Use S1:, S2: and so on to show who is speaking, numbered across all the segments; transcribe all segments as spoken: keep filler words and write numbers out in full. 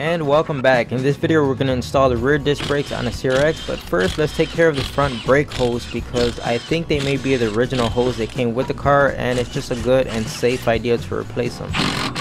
S1: And welcome back. In this video we're going to install the rear disc brakes on a C R X, but first let's take care of the front brake hose because I think they may be the original hose that came with the car and it's just a good and safe idea to replace them.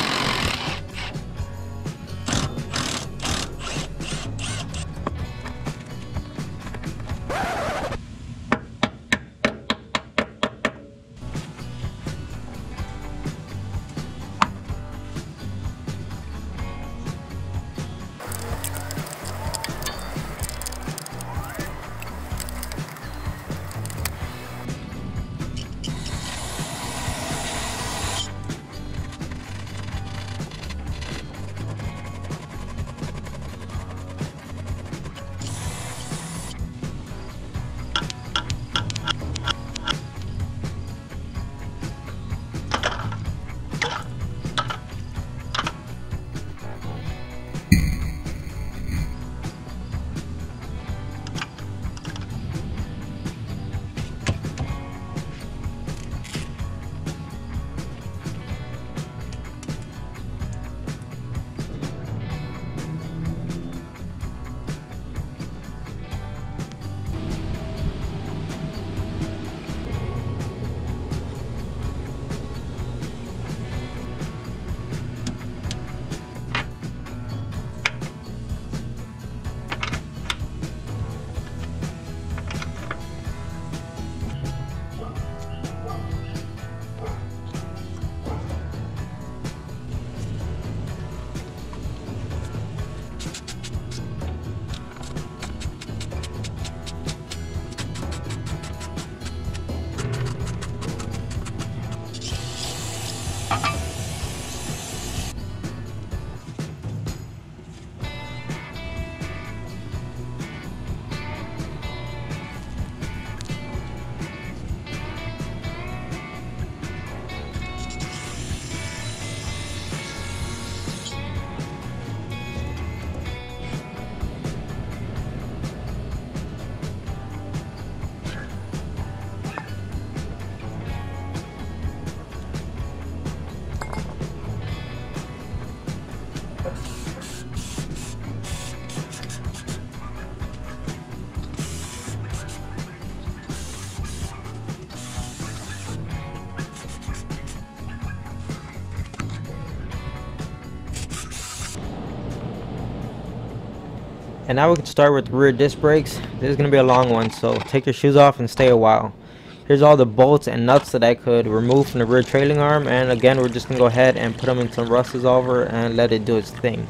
S1: And now we can start with the rear disc brakes. This is going to be a long one, so take your shoes off and stay a while. Here's all the bolts and nuts that I could remove from the rear trailing arm, and again we're just going to go ahead and put them in some rust dissolver and let it do its thing.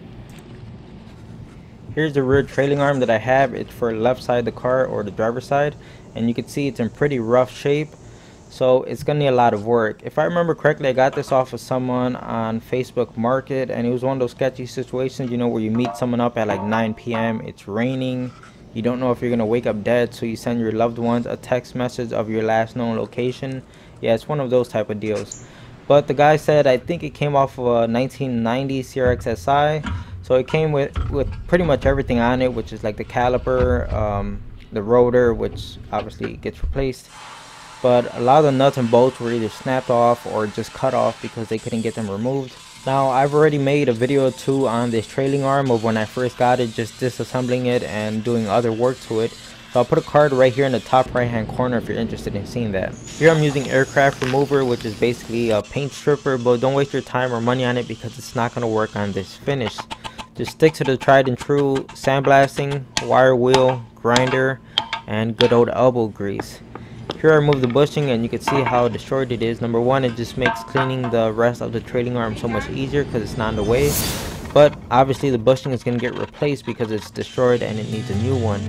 S1: Here's the rear trailing arm that I have. It's for the left side of the car, or the driver's side, and you can see it's in pretty rough shape, so it's gonna need a lot of work. If I remember correctly, I got this off of someone on Facebook Market, and it was one of those sketchy situations, you know, where you meet someone up at like nine P M It's raining, you don't know if you're gonna wake up dead, so you send your loved ones a text message of your last known location. Yeah, it's one of those type of deals. But the guy said, I think it came off of a nineteen ninety C R X S I, so it came with with pretty much everything on it, which is like the caliper, um, the rotor, which obviously gets replaced. But a lot of the nuts and bolts were either snapped off or just cut off because they couldn't get them removed. Now I've already made a video or two on this trailing arm of when I first got it, just disassembling it and doing other work to it. So I'll put a card right here in the top right hand corner if you're interested in seeing that. Here I'm using aircraft remover, which is basically a paint stripper, but don't waste your time or money on it because it's not going to work on this finish. Just stick to the tried and true sandblasting, wire wheel, grinder, and good old elbow grease. Here I remove the bushing and you can see how destroyed it is. Number one, it just makes cleaning the rest of the trailing arm so much easier because it's not in the way. But obviously the bushing is going to get replaced because it's destroyed and it needs a new one.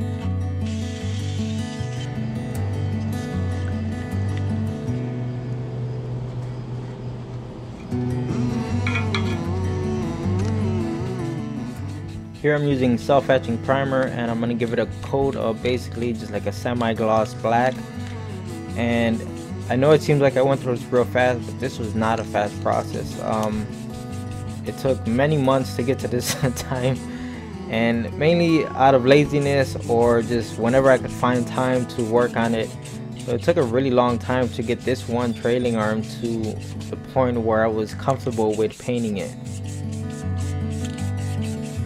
S1: Here I'm using self-etching primer and I'm going to give it a coat of basically just like a semi-gloss black. And I know it seems like I went through this real fast, but this was not a fast process. Um, it took many months to get to this time, and mainly out of laziness or just whenever I could find time to work on it. So it took a really long time to get this one trailing arm to the point where I was comfortable with painting it.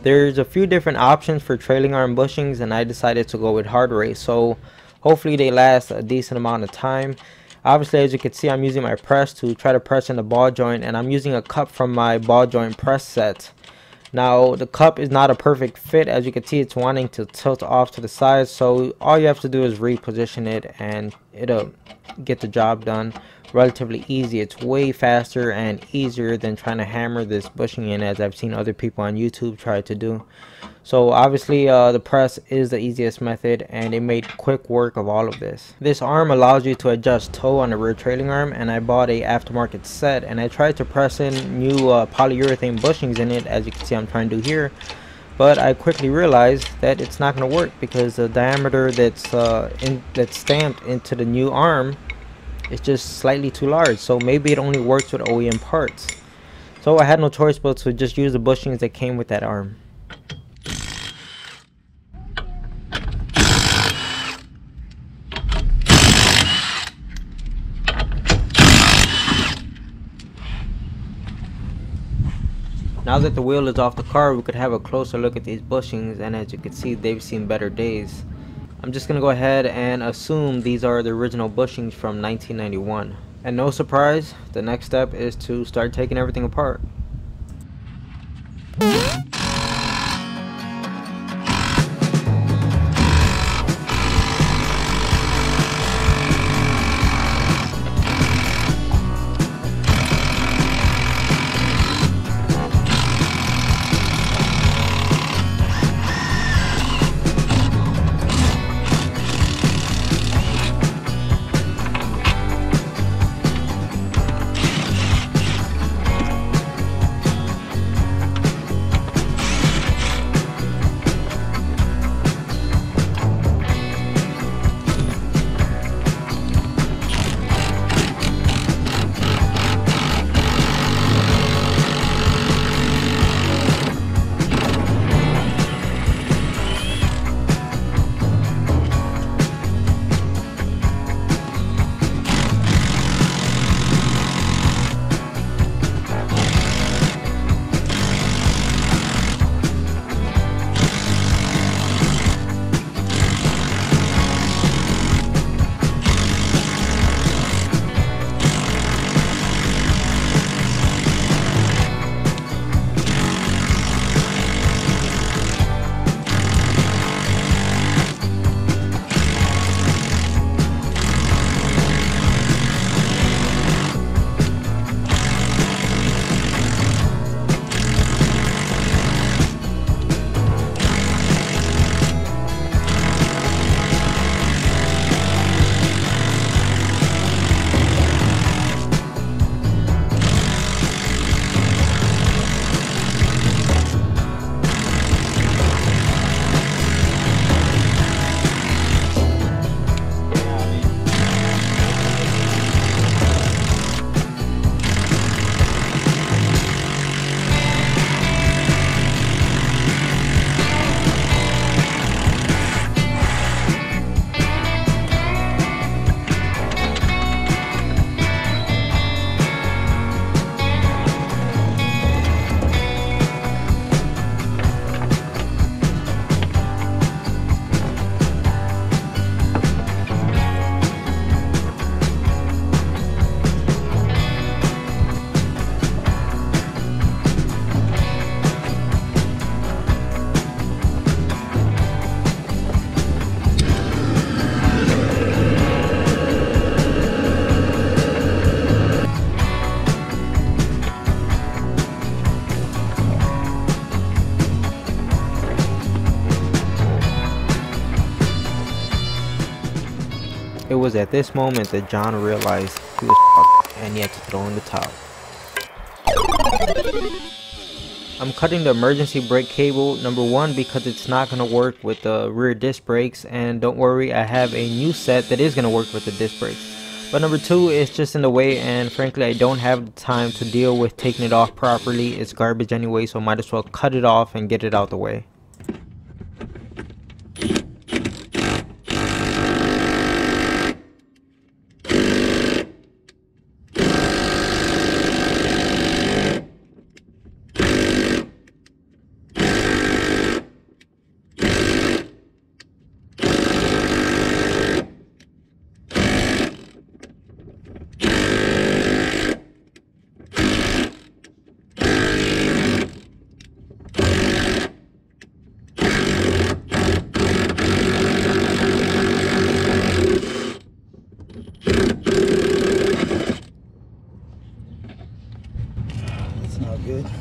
S1: There's a few different options for trailing arm bushings, and I decided to go with hard race, so hopefully they last a decent amount of time. Obviously, as you can see, I'm using my press to try to press in the ball joint, and I'm using a cup from my ball joint press set. Now the cup is not a perfect fit. As you can see, it's wanting to tilt off to the side, so all you have to do is reposition it and it'll get the job done relatively easy. It's way faster and easier than trying to hammer this bushing in, as I've seen other people on YouTube try to do. So obviously uh, the press is the easiest method, and it made quick work of all of this. This arm allows you to adjust toe on the rear trailing arm, and I bought a aftermarket set, and I tried to press in new uh, polyurethane bushings in it, as you can see I'm trying to do here, but I quickly realized that it's not going to work because the diameter that's uh, in, that's stamped into the new arm is just slightly too large. So maybe it only works with O E M parts. So I had no choice but to just use the bushings that came with that arm. Now that the wheel is off the car, we could have a closer look at these bushings, and as you can see, they've seen better days. I'm just gonna go ahead and assume these are the original bushings from nineteen ninety-one. And no surprise, the next step is to start taking everything apart. It was at this moment that John realized he was fucked and he had to throw in the towel. I'm cutting the emergency brake cable, number one, because it's not going to work with the rear disc brakes, and don't worry, I have a new set that is going to work with the disc brakes. But number two, it's just in the way, and frankly I don't have the time to deal with taking it off properly. It's garbage anyway, so might as well cut it off and get it out the way.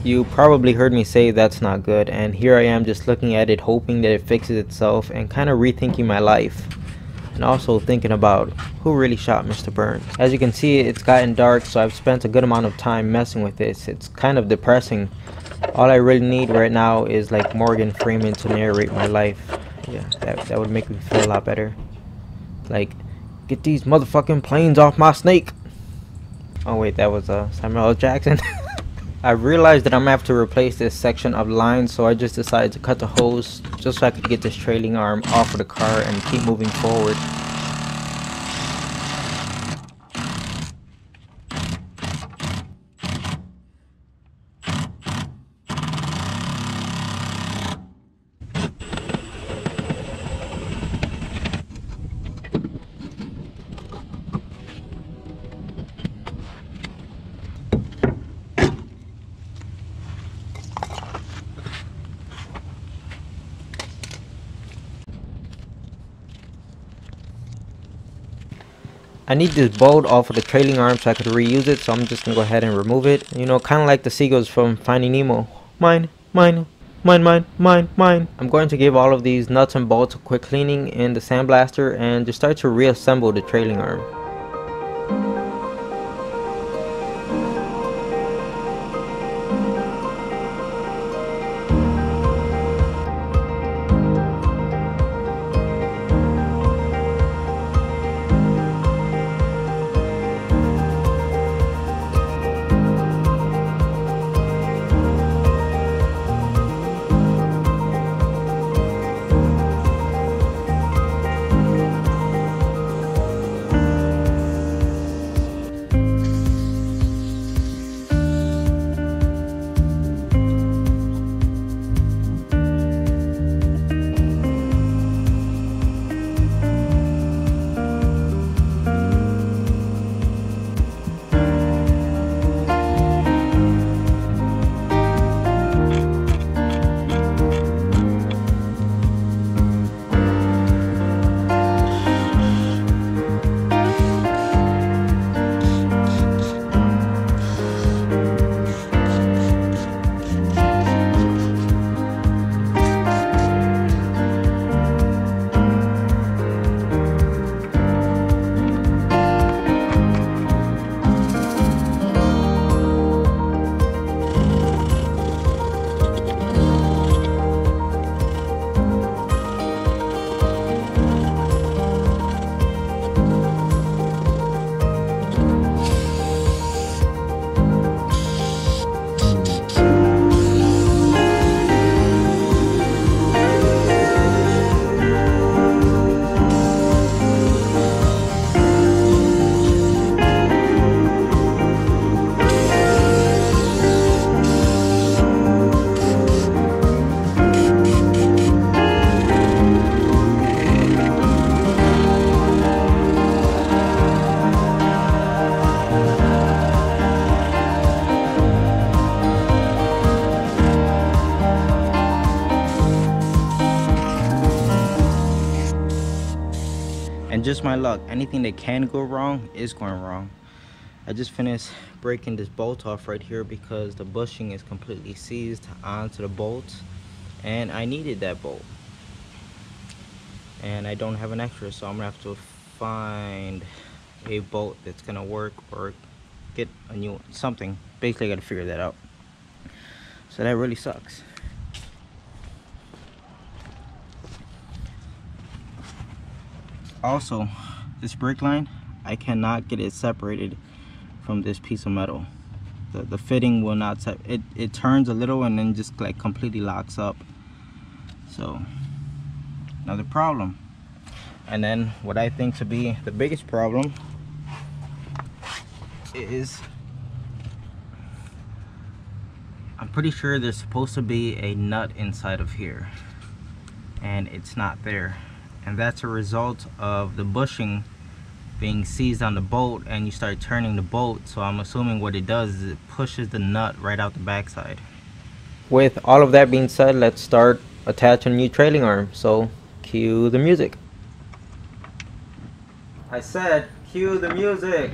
S1: You probably heard me say that's not good, and here I am just looking at it hoping that it fixes itself and kind of rethinking my life. And also thinking about who really shot Mister Burns. As you can see, it's gotten dark, so I've spent a good amount of time messing with this. It's kind of depressing. All I really need right now is like Morgan Freeman to narrate my life. Yeah, that, that would make me feel a lot better. Like, get these motherfucking planes off my snake. Oh wait, that was uh, Samuel L. Jackson. I realized that I'm gonna have to replace this section of line, so I just decided to cut the hose just so I could get this trailing arm off of the car and keep moving forward. I need this bolt off of the trailing arm so I could reuse it, so I'm just gonna go ahead and remove it. You know, kind of like the seagulls from Finding Nemo. Mine, mine, mine, mine, mine, mine. I'm going to give all of these nuts and bolts a quick cleaning in the sandblaster and just start to reassemble the trailing arm. And just my luck, anything that can go wrong is going wrong. I just finished breaking this bolt off right here because the bushing is completely seized onto the bolt, and I needed that bolt. And I don't have an extra, so I'm gonna have to find a bolt that's gonna work or get a new something. Basically, I gotta figure that out. So that really sucks. Also, this brake line, I cannot get it separated from this piece of metal. The, the fitting will not set. It, it turns a little and then just like completely locks up. So, another problem. And then what I think to be the biggest problem is, I'm pretty sure there's supposed to be a nut inside of here, and it's not there. And that's a result of the bushing being seized on the bolt, and you start turning the bolt. So I'm assuming what it does is it pushes the nut right out the backside. With all of that being said, let's start attaching a new trailing arm. So cue the music. I said cue the music.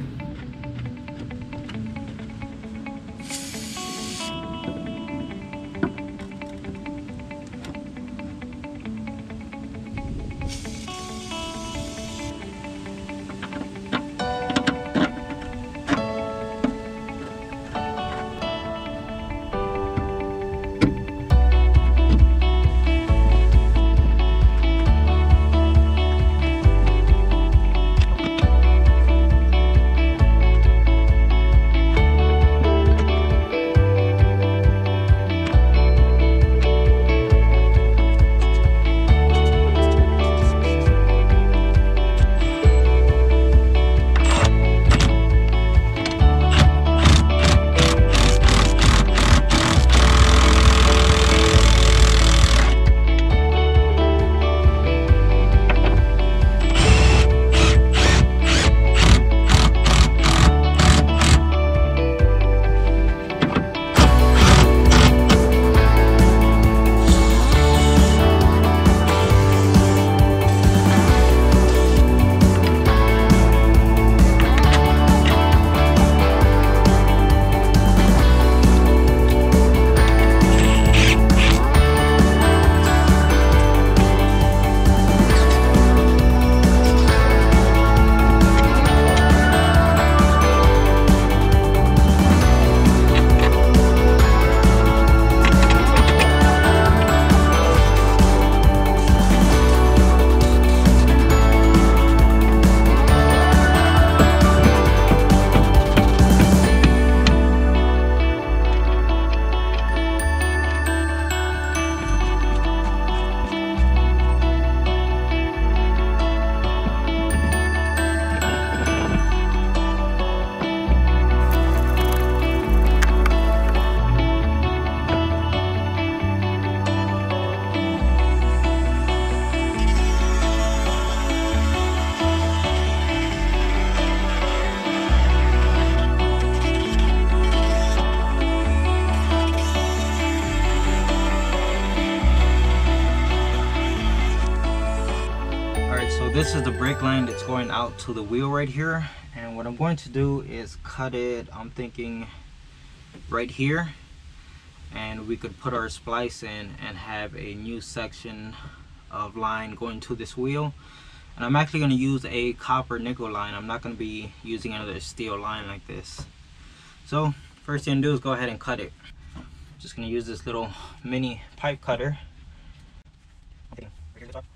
S1: Alright, so this is the brake line that's going out to the wheel right here, and what I'm going to do is cut it, I'm thinking right here, and we could put our splice in and have a new section of line going to this wheel. And I'm actually going to use a copper nickel line. I'm not going to be using another steel line like this. So first thing to do is go ahead and cut it. Just going to use this little mini pipe cutter. Okay, right here at the top.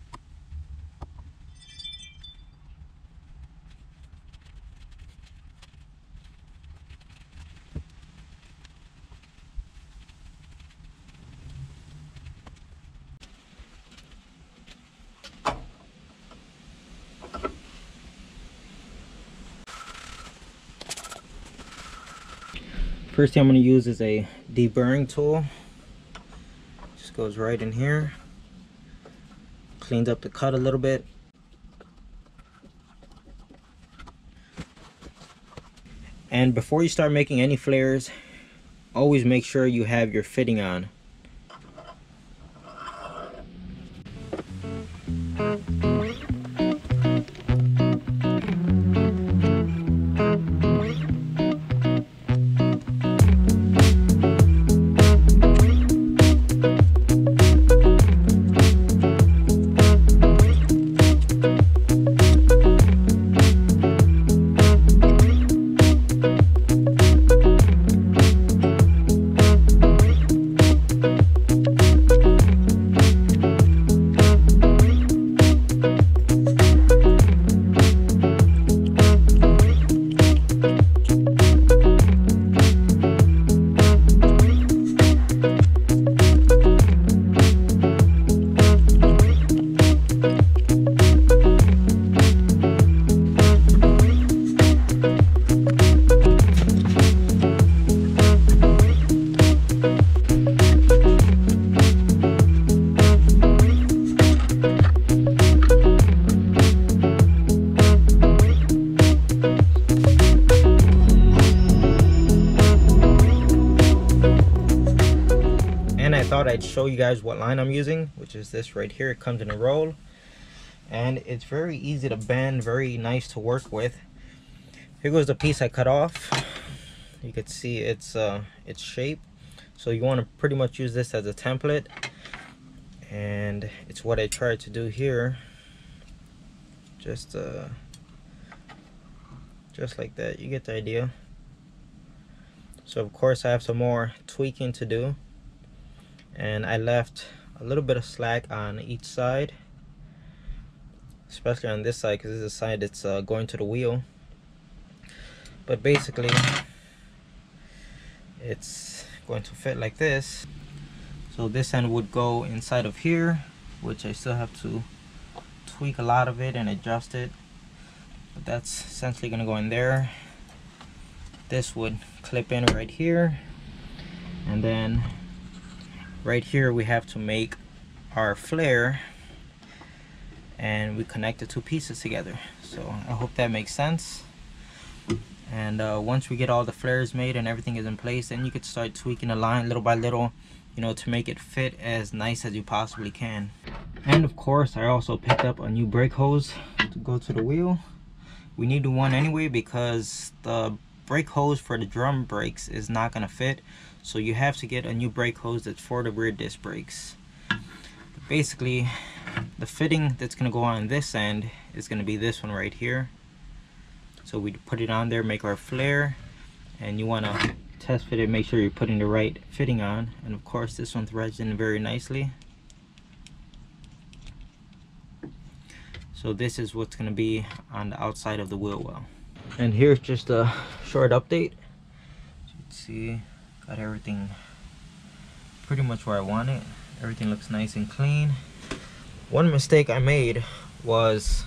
S1: First thing I'm going to use is a deburring tool. Just goes right in here. Cleans up the cut a little bit. And before you start making any flares, always make sure you have your fitting on. I'd show you guys what line I'm using, which is this right here. It comes in a roll and it's very easy to bend, very nice to work with. Here goes the piece I cut off. You can see its uh its shape, so you want to pretty much use this as a template, and it's what I tried to do here. Just uh just like that. You get the idea. So of course I have some more tweaking to do, and I left a little bit of slack on each side, especially on this side because this is the side that's uh, going to the wheel. But basically it's going to fit like this. So this end would go inside of here, which I still have to tweak a lot of it and adjust it, but that's essentially going to go in there. This would clip in right here, and then right here we have to make our flare, and we connect the two pieces together. So I hope that makes sense. And uh, once we get all the flares made and everything is in place, then you could start tweaking the line little by little, you know, to make it fit as nice as you possibly can. And of course I also picked up a new brake hose to go to the wheel. We need one anyway because the brake hose for the drum brakes is not going to fit, so you have to get a new brake hose that's for the rear disc brakes. But basically the fitting that's going to go on this end is going to be this one right here. So we put it on there, make our flare, and you want to test fit it, make sure you're putting the right fitting on. And of course this one threads in very nicely. So this is what's going to be on the outside of the wheel well. And here's just a short update. As you can see, got everything pretty much where I want it. Everything looks nice and clean. One mistake I made was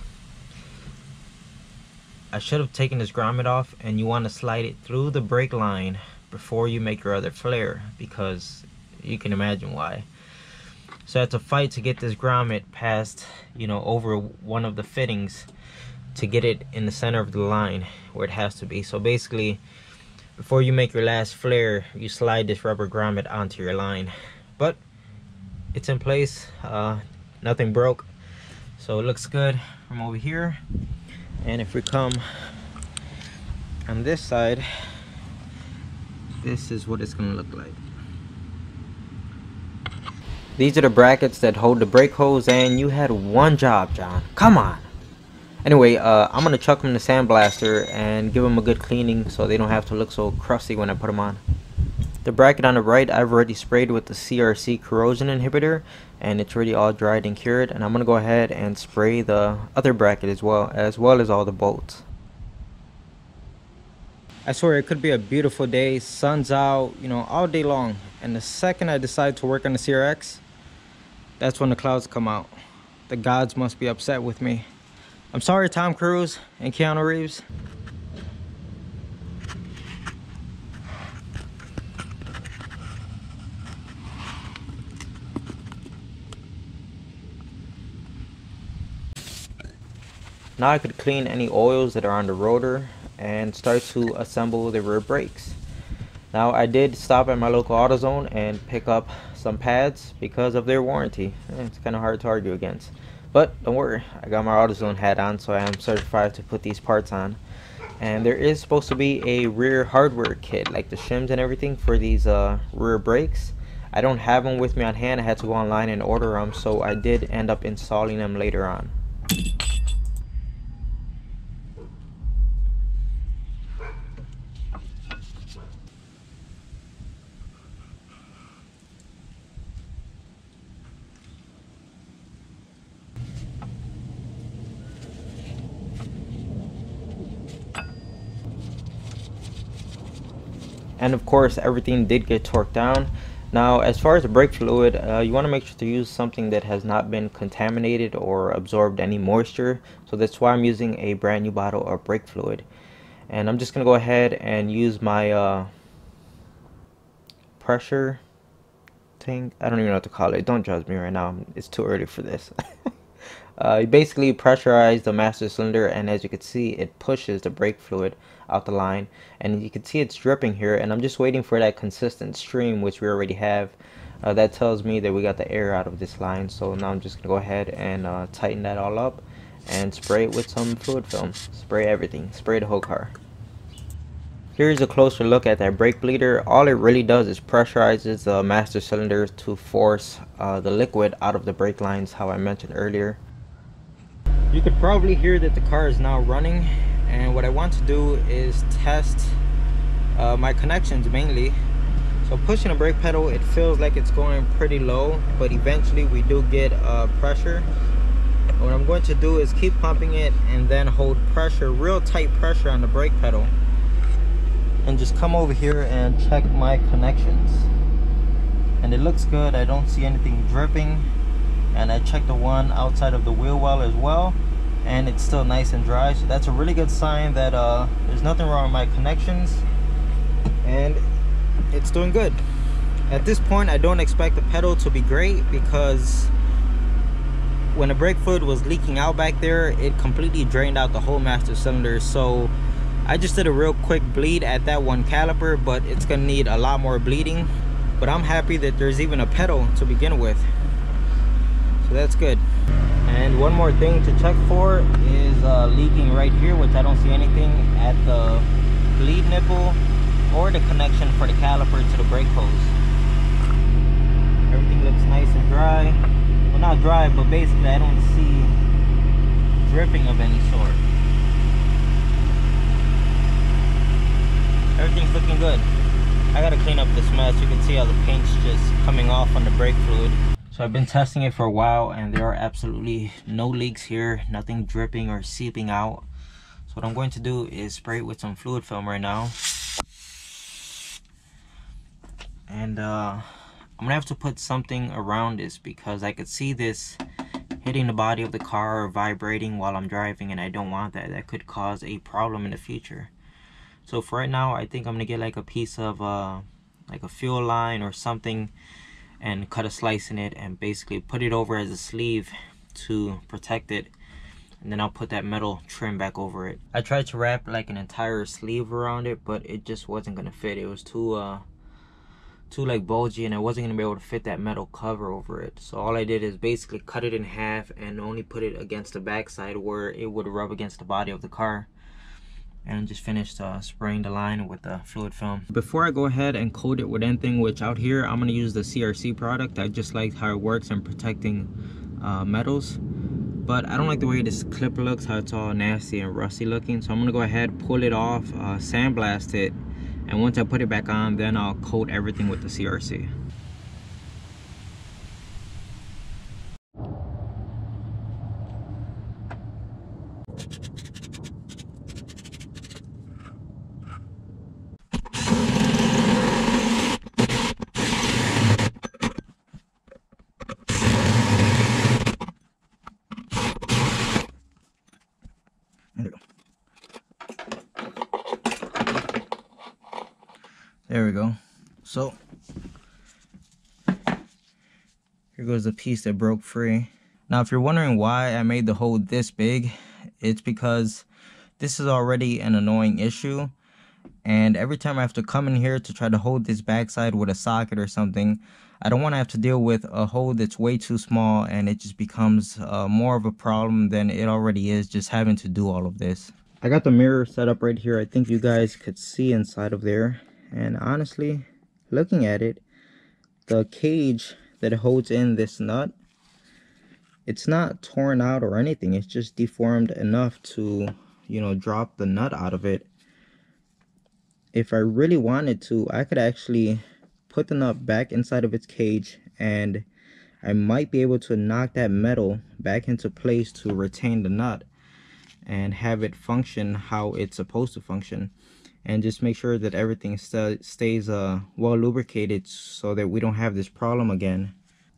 S1: I should have taken this grommet off, and you want to slide it through the brake line before you make your other flare, because you can imagine why. So I had to fight to get this grommet past, you know, over one of the fittings to get it in the center of the line where it has to be. So basically, before you make your last flare, you slide this rubber grommet onto your line. But it's in place, uh, nothing broke. So it looks good from over here. And if we come on this side, this is what it's gonna look like. These are the brackets that hold the brake hose, and you had one job, John. Come on. Anyway, uh, I'm gonna chuck them in the sandblaster and give them a good cleaning so they don't have to look so crusty when I put them on. The bracket on the right, I've already sprayed with the C R X corrosion inhibitor, and it's already all dried and cured. And I'm gonna go ahead and spray the other bracket as well, as well as all the bolts. I swear it could be a beautiful day, sun's out, you know, all day long. And the second I decide to work on the C R X, that's when the clouds come out. The gods must be upset with me. I'm sorry, Tom Cruise and Keanu Reeves. Now I could clean any oils that are on the rotor and start to assemble the rear brakes. Now I did stop at my local AutoZone and pick up some pads because of their warranty. It's kind of hard to argue against. But don't worry, I got my AutoZone hat on, so I am certified to put these parts on. And there is supposed to be a rear hardware kit, like the shims and everything for these uh, rear brakes. I don't have them with me on hand. I had to go online and order them, so I did end up installing them later on. And of course, everything did get torqued down. Now, as far as the brake fluid, uh, you want to make sure to use something that has not been contaminated or absorbed any moisture. So that's why I'm using a brand new bottle of brake fluid. And I'm just going to go ahead and use my uh, pressure thing. I don't even know what to call it. Don't judge me right now. It's too early for this. Uh, you basically pressurize the master cylinder, and as you can see, it pushes the brake fluid out the line, and you can see it's dripping here, and I'm just waiting for that consistent stream, which we already have. Uh, that tells me that we got the air out of this line, so now I'm just gonna go ahead and uh, tighten that all up and spray it with some fluid film. Spray everything, spray the whole car. Here's a closer look at that brake bleeder. All it really does is pressurizes the master cylinder to force uh, the liquid out of the brake lines, how I mentioned earlier. You could probably hear that the car is now running, and what I want to do is test uh, my connections mainly. So pushing the brake pedal, it feels like it's going pretty low, but eventually we do get uh, pressure. What I'm going to do is keep pumping it and then hold pressure, real tight pressure on the brake pedal, and just come over here and check my connections. And it looks good. I don't see anything dripping. And I checked the one outside of the wheel well as well, and it's still nice and dry, so that's a really good sign that uh, there's nothing wrong with my connections and it's doing good. At this point, I don't expect the pedal to be great, because when the brake fluid was leaking out back there, it completely drained out the whole master cylinder. So I just did a real quick bleed at that one caliper, but it's gonna need a lot more bleeding. But I'm happy that there's even a pedal to begin with. So that's good. And one more thing to check for is uh, leaking right here, which I don't see anything at the bleed nipple or the connection for the caliper to the brake hose. Everything looks nice and dry. Well, not dry, but basically I don't see dripping of any sort. Everything's looking good. I gotta clean up this mess. You can see how the paint's just coming off on the brake fluid. So I've been testing it for a while, and there are absolutely no leaks here, nothing dripping or seeping out. So what I'm going to do is spray it with some fluid film right now. And uh, I'm gonna have to put something around this, because I could see this hitting the body of the car or vibrating while I'm driving, and I don't want that. That could cause a problem in the future. So for right now, I think I'm gonna get like a piece of uh, like a fuel line or something, and cut a slice in it and basically put it over as a sleeve to protect it, and then I'll put that metal trim back over it. I tried to wrap like an entire sleeve around it, but it just wasn't gonna fit. It was too uh too like bulgy, and I wasn't gonna be able to fit that metal cover over it. So all I did is basically cut it in half and only put it against the backside where it would rub against the body of the car, and just finished uh, spraying the line with the fluid film. Before I go ahead and coat it with anything, which out here I'm gonna use the C R C product. I just like how it works in protecting uh, metals, but I don't like the way this clip looks, how it's all nasty and rusty looking. So I'm gonna go ahead, pull it off, uh, sandblast it, and once I put it back on, then I'll coat everything with the C R C. There we go. There we go. So here goes the piece that broke free. Now, if you're wondering why I made the hole this big, it's because this is already an annoying issue. And every time I have to come in here to try to hold this backside with a socket or something, I don't want to have to deal with a hole that's way too small, and it just becomes uh, more of a problem than it already is just having to do all of this. I got the mirror set up right here. I think you guys could see inside of there. And honestly, looking at it, the cage that holds in this nut, it's not torn out or anything. It's just deformed enough to, you know, drop the nut out of it. If I really wanted to, I could actually put the nut back inside of its cage, and I might be able to knock that metal back into place to retain the nut and have it function how it's supposed to function, and just make sure that everything st stays uh, well lubricated so that we don't have this problem again.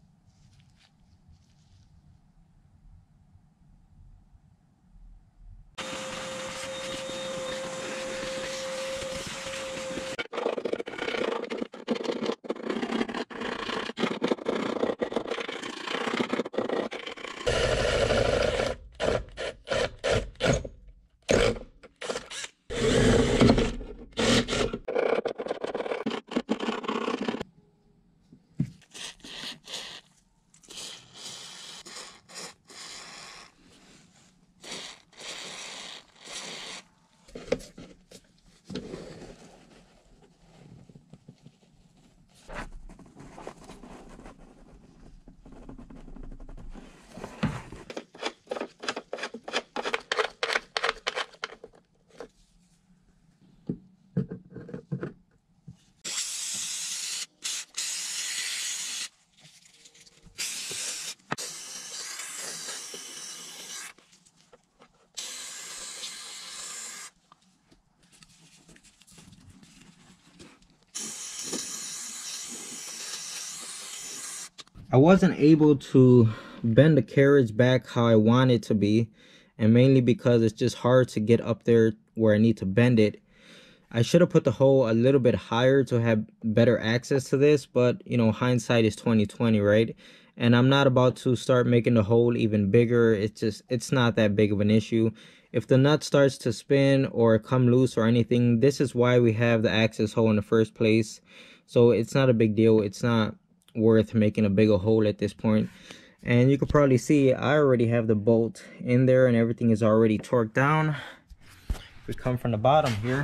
S1: I wasn't able to bend the carriage back how I want it to be, and mainly because it's just hard to get up there where I need to bend it. I should have put the hole a little bit higher to have better access to this, but you know, hindsight is twenty twenty, right? And I'm not about to start making the hole even bigger. It's just, it's not that big of an issue. If the nut starts to spin or come loose or anything, this is why we have the access hole in the first place. So it's not a big deal. It's not worth making a bigger hole at this point. And you can probably see I already have the bolt in there and everything is already torqued down. If we come from the bottom here,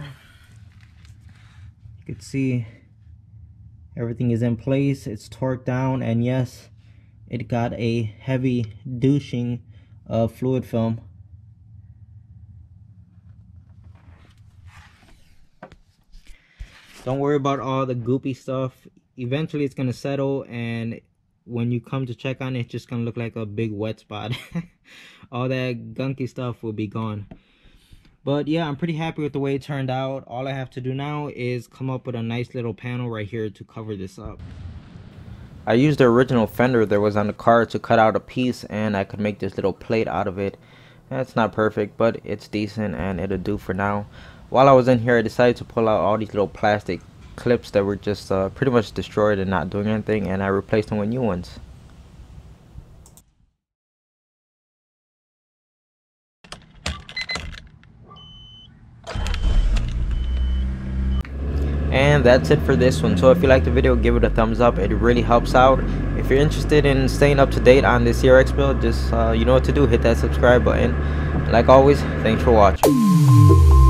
S1: you can see everything is in place. It's torqued down, and yes, it got a heavy douching of fluid film. Don't worry about all the goopy stuff. Eventually it's gonna settle, and when you come to check on it, it's just gonna look like a big wet spot. All that gunky stuff will be gone. But yeah, I'm pretty happy with the way it turned out. All I have to do now is come up with a nice little panel right here to cover this up. I used the original fender that was on the car to cut out a piece, and I could make this little plate out of it. That's not perfect, but it's decent and it'll do for now. While I was in here, I decided to pull out all these little plastic clips that were just uh, pretty much destroyed and not doing anything, and I replaced them with new ones. And that's it for this one. So if you like the video, give it a thumbs up. It really helps out. If you're interested in staying up to date on this C R X build, just uh, you know what to do. Hit that subscribe button. Like always, thanks for watching.